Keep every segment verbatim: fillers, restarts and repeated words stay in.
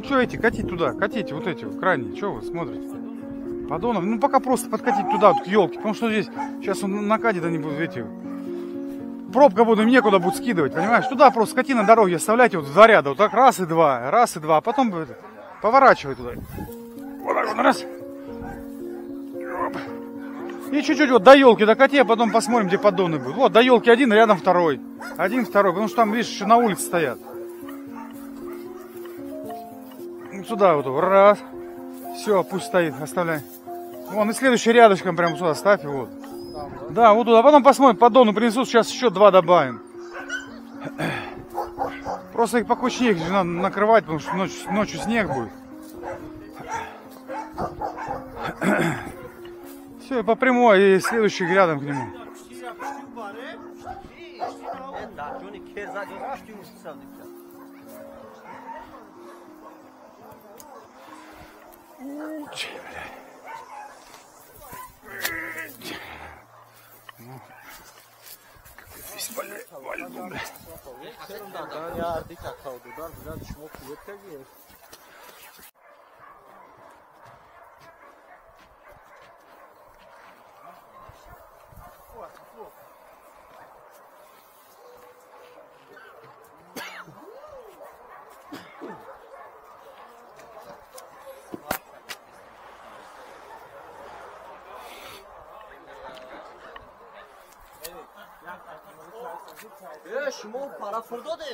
что эти, катить туда, катите, вот эти вот крайние, что вы смотрите? Подонок, ну пока просто подкатить туда, вот, к елке, потому что здесь, сейчас он накатит, они будут, эти, пробка будет, им некуда будет скидывать, понимаешь? Туда просто скати на дороге оставляйте, вот в два ряда, вот так, раз и два, раз и два, а потом это, поворачивай туда. Вот так вот, раз. И чуть-чуть вот до елки докати, а потом посмотрим, где поддоны будут. Вот, до елки один, рядом второй. Один, второй, потому что там, видишь, еще на улице стоят. Сюда вот, раз. Все, пусть стоит, оставляй. Вон, и следующий рядышком прямо сюда ставь, вот. Да, вот туда. А потом посмотрим, поддону принесут, сейчас еще два добавим. Просто их покучнее их надо накрывать, потому что ночью, ночью снег будет. Все, и по прямой, и следующий рядом к нему. شما para fırdadı.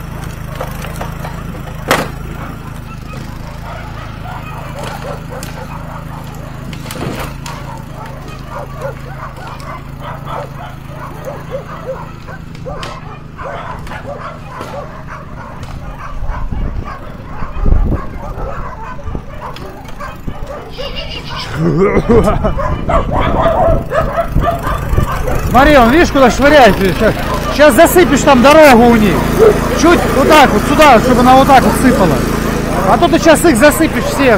Смотри, он, видишь, куда швыряет? Сейчас, сейчас засыпешь там дорогу у них. Чуть вот так вот сюда, чтобы она вот так вот сыпала. А то ты сейчас их засыпешь всех.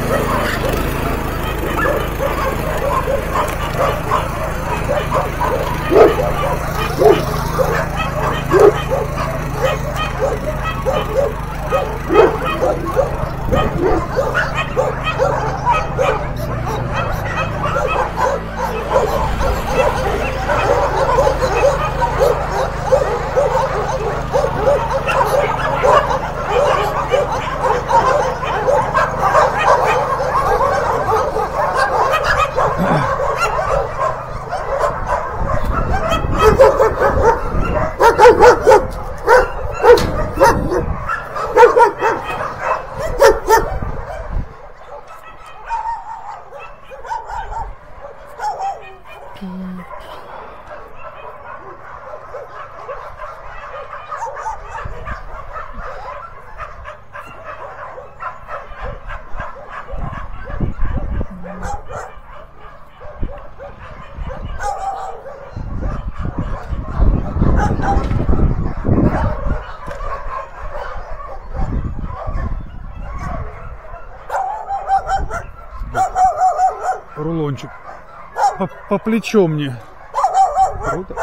Рулончик по, по плечу мне. Круто.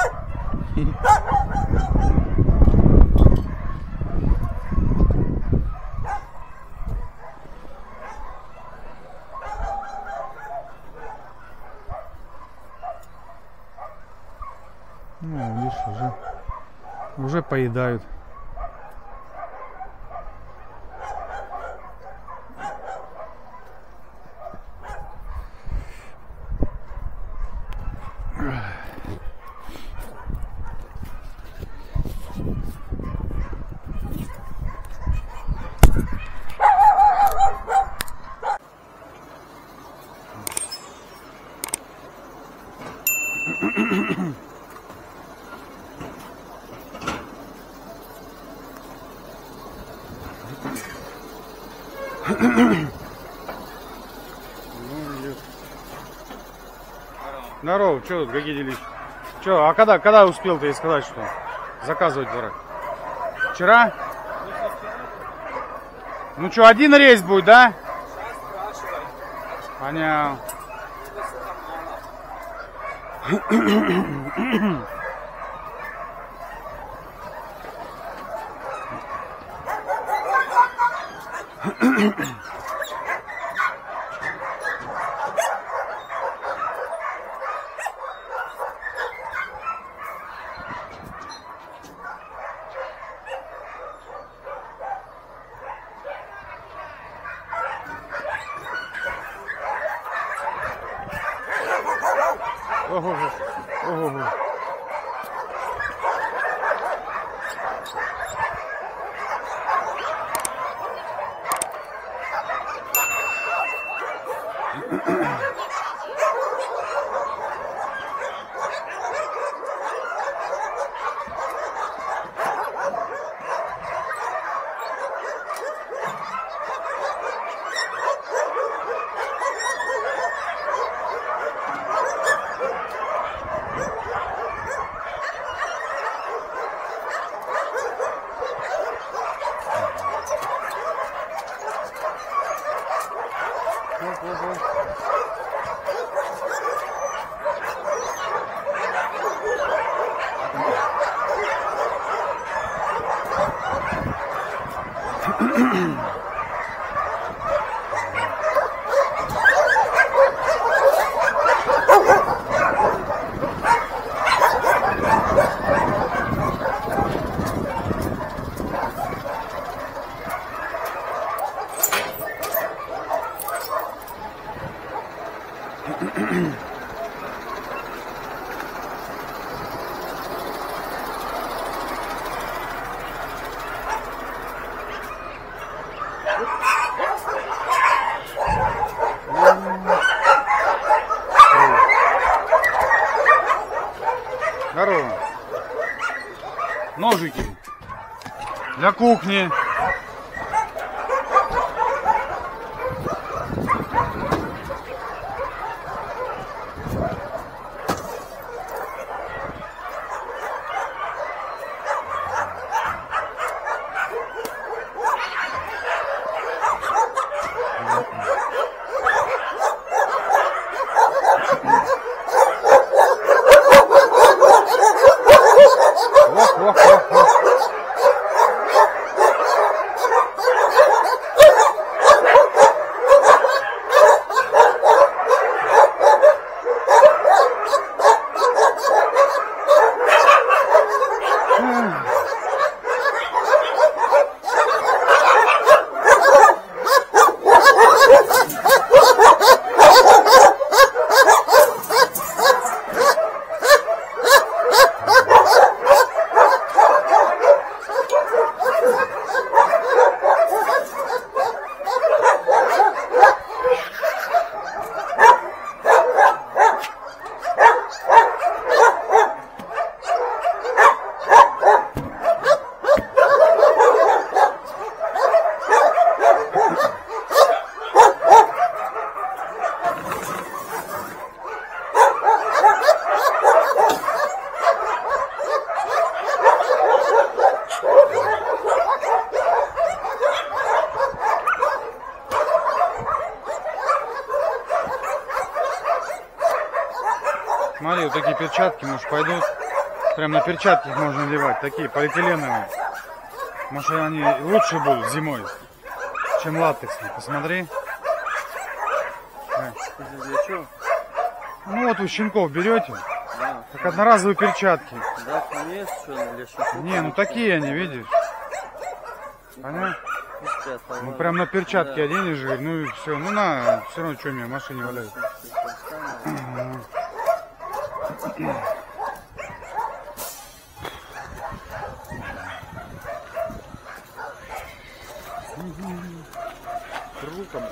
Ну, видишь, уже, уже поедают. Здорово, что тут, какие делись? Че, а когда, когда успел ты сказать, что заказывать дурак? Вчера? Ну что, один рейс будет, да? Понятно. Ого, ого. Здорово. Ножики для кухни. Смотри, вот такие перчатки, может, пойдут. Прям на перчатки их можно надевать. Такие полиэтиленовые. Может, они лучше будут зимой, чем латексные. Посмотри. Ну вот у щенков берете. Да. Как одноразовые перчатки. Да, есть, что ли, щенков? Не, ну такие они, видишь. Понятно? Ну прям на перчатки, да, оденешь, ну и все. Ну на, все равно, что у меня в машине валяется. Круто.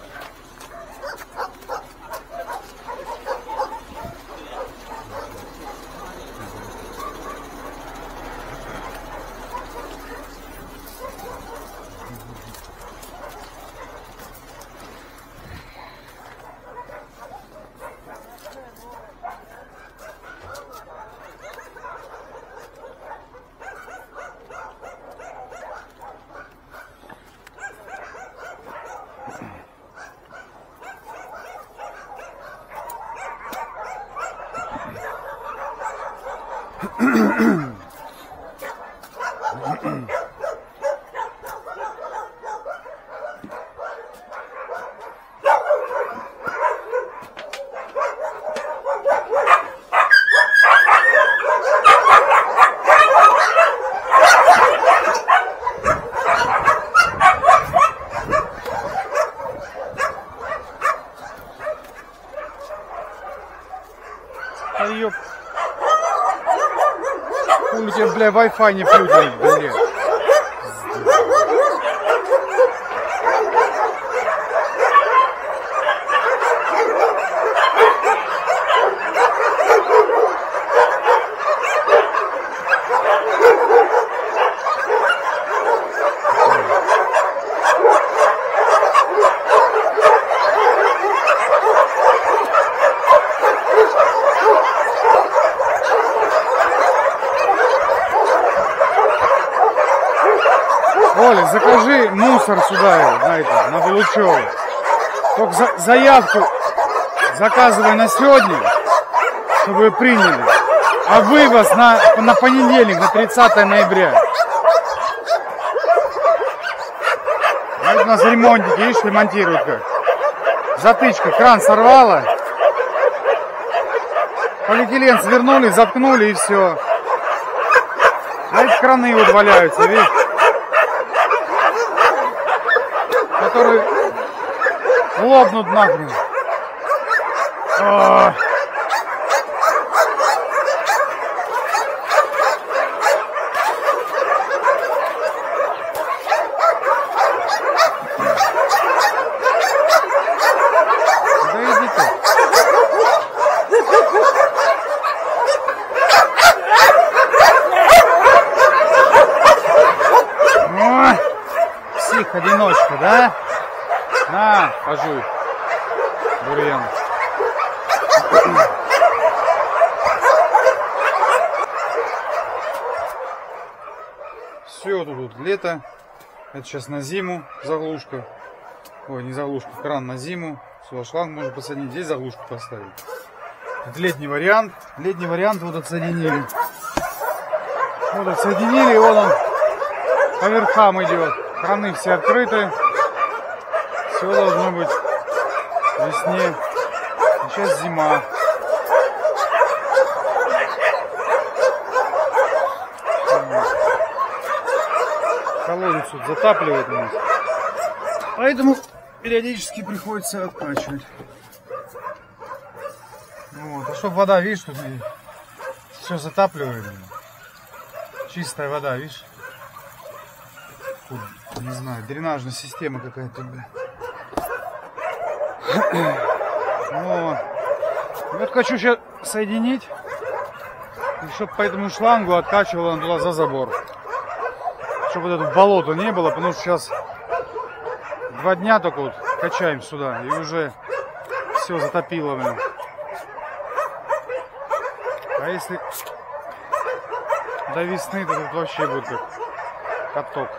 А ёп. У тебя, бля, Wi-Fi не включен, бля. Оля, закажи мусор сюда, на, это, на Булычева. Только за, заявку заказывай на сегодня, чтобы вы приняли. А вывоз на, на понедельник, на тридцатое ноября. А это у нас ремонтники, видишь, ремонтируют как. Затычка, кран сорвала. Полиэтилен свернули, заткнули и все. А эти краны вот валяются, видишь? Которые лопнут нахрен. А-а-а. Да иди ты. О, псих-одиночка, да? На, пожуй, бурьян. Все, тут вот лето. Это сейчас на зиму заглушка. Ой, не заглушка, кран на зиму. Сюда шланг можно посадить, здесь заглушку поставить. Это летний вариант. Летний вариант вот отсоединили. Вот отсоединили, и вот он по верхам идет. Краны все открыты. Все должно быть весне. Сейчас зима. Колодец тут затапливает у нас. Поэтому периодически приходится откачивать. Вот. А чтобы вода, видишь, тут все затапливает. Чистая вода, видишь? Фу, не знаю, дренажная система какая-то. Вот. Вот хочу сейчас соединить, и чтобы по этому шлангу откачивало туда за забор, чтобы вот это болото не было, потому что сейчас два дня только вот качаем сюда, и уже все затопило, блин. А если до весны, то тут вообще будет как каток.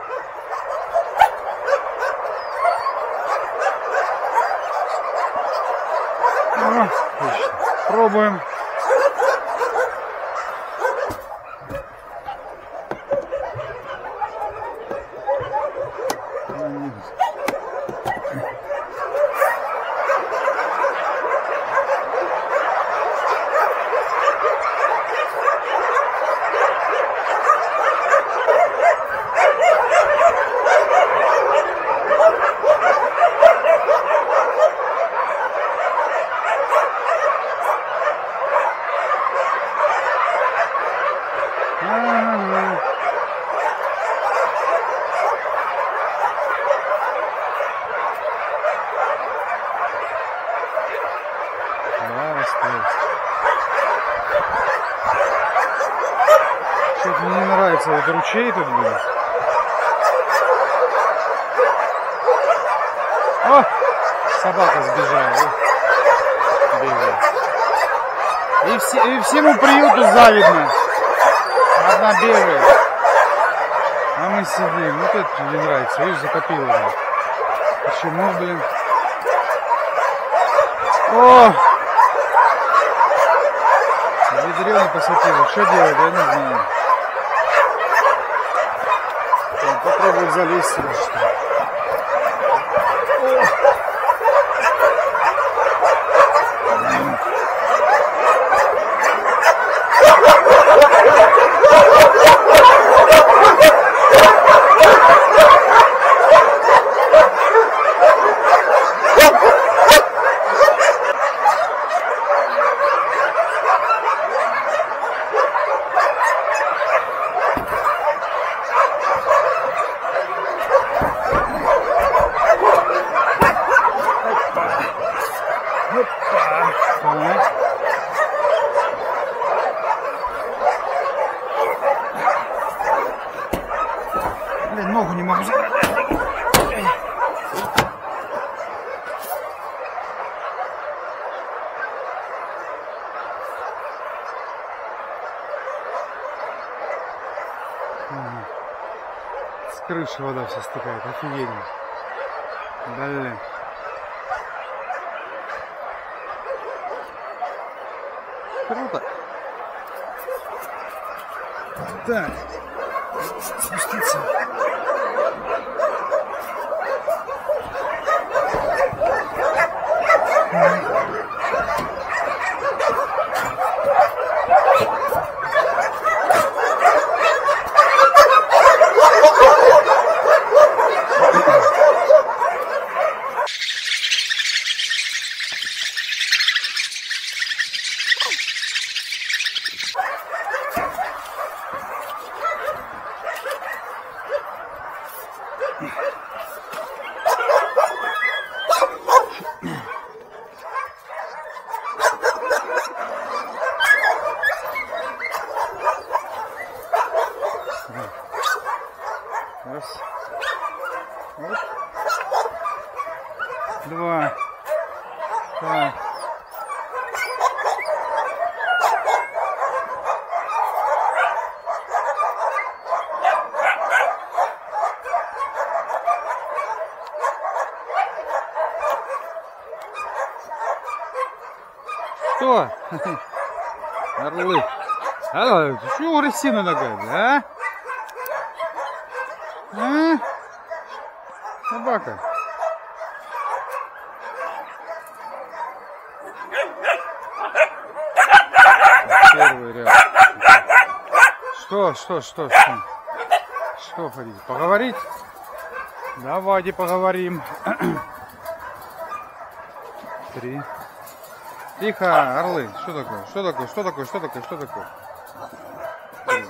О, пробуем. Что-то мне не нравится вот ручей тут, блин. О, собака сбежала. Бегает. И, все, и всему приюту завидно. Одна бегает. А мы сидим. Вот это мне нравится. Видишь, затопило. Блин. Почему, блин? О! Ведрено посадила. Что делать, я не знаю. Попробую залезть сюда, что ли. Так. Блин, ногу не могу забрать. Ага. С крыши вода вся стекает, офигенно. Блин. Круто. Так. Спуститься. Раз. Вот. Два. Так. Что? Орлы. А, чего агрессивно такая, а? А? Собака. Первый ряд. Что, что, что, что? Что хотите? Поговорить? Давайте поговорим. Три. Тихо, орлы. Что такое? Что такое? Что такое? Что такое? Что такое? Три.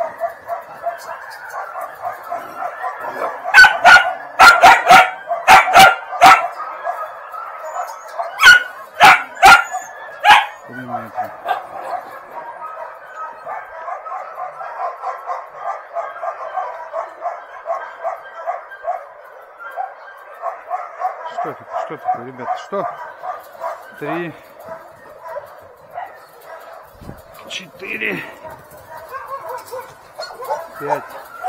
Метра. Что такое? Что такое, ребята? Что? Три. Четыре. Пять.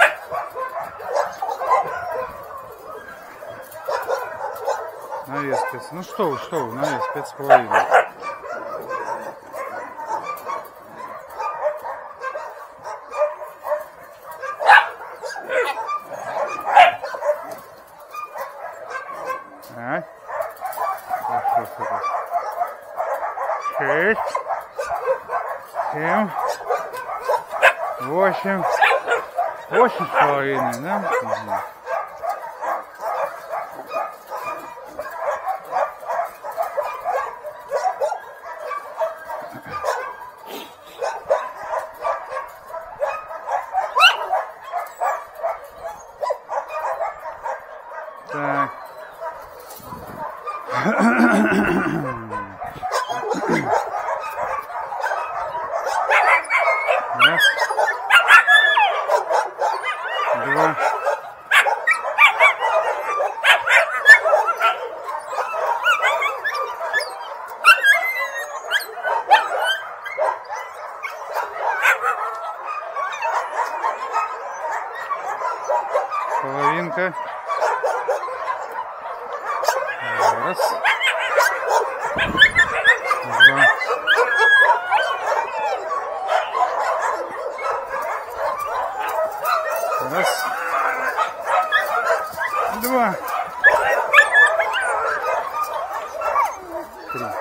Навес пять. Ну что вы, что вы, навес пять с половиной. А? Шесть, семь, восемь, восемь с половиной, да? Угу. Так. Раз. Два. Половинка. Раз. Два. Раз. Два. Три.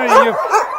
и...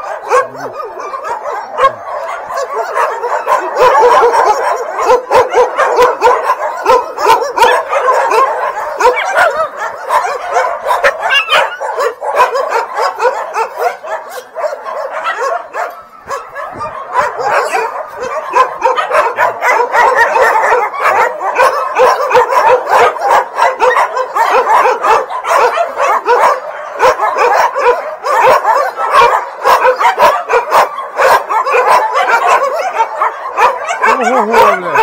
Ого, бля.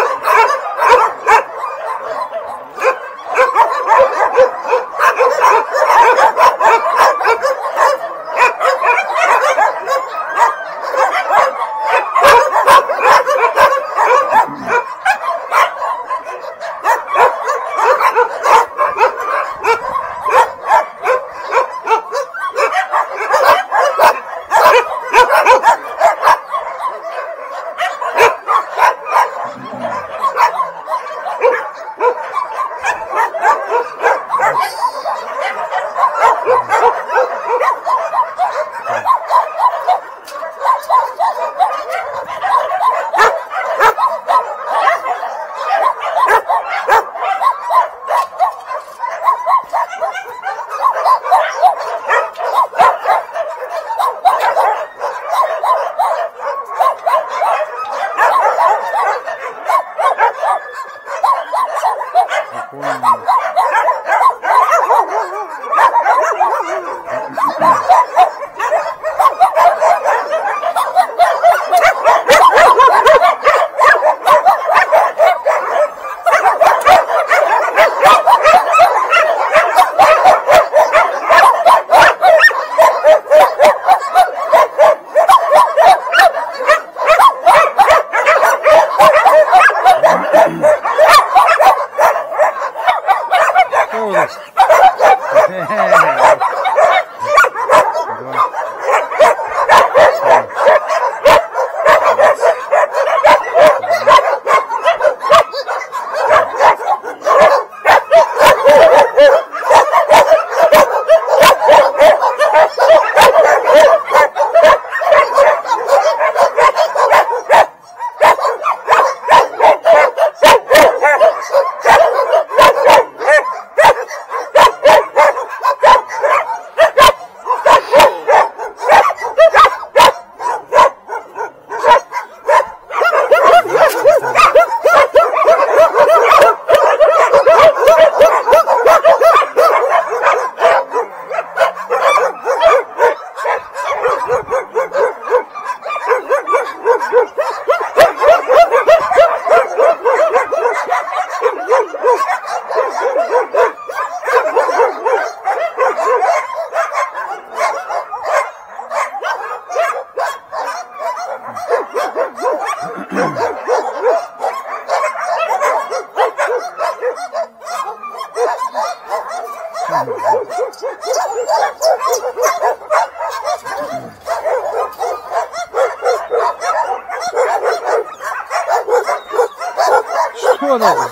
Что надо?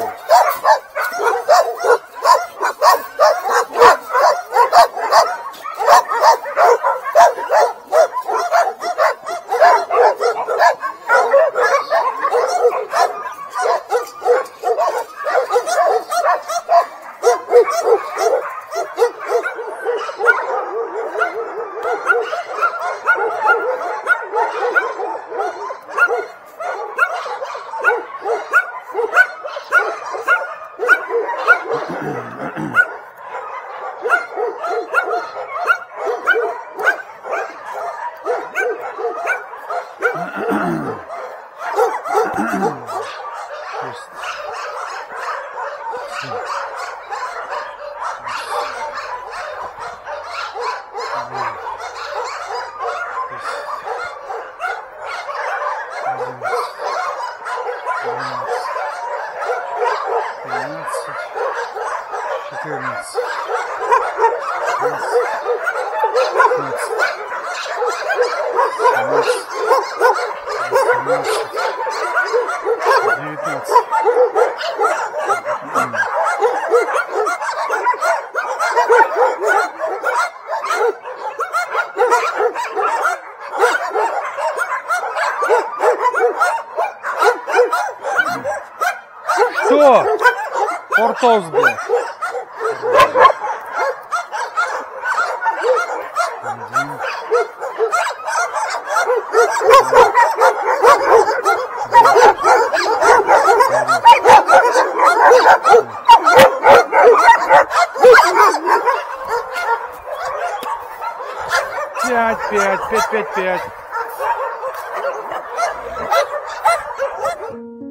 четырнадцать, девятнадцать. О! Портос, блядь. Пять, пять, пять, пять, пять.